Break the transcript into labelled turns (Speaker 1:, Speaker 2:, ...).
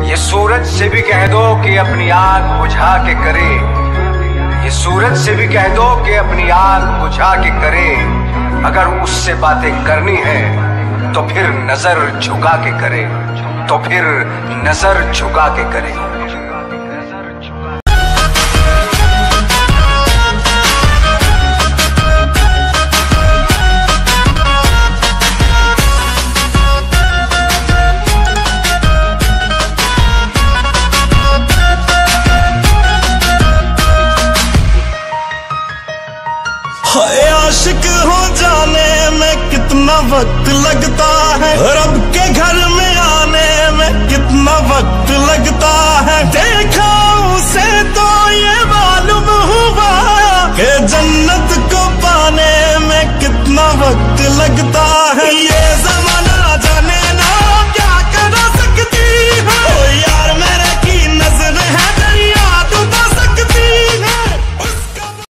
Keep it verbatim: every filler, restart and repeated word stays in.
Speaker 1: ये सूरज से भी कह दो कि अपनी आग बुझा के करे, ये सूरज से भी कह दो कि अपनी आग बुझा के करे। अगर उससे बातें करनी है तो फिर नजर झुका के करे, तो फिर नजर झुका के करे।
Speaker 2: आशिक हो जाने में कितना वक्त लगता है, रब के घर में आने में कितना वक्त लगता है। देखा उसे तो ये मालूम हुआ कि जन्नत को पाने में कितना वक्त लगता है। ये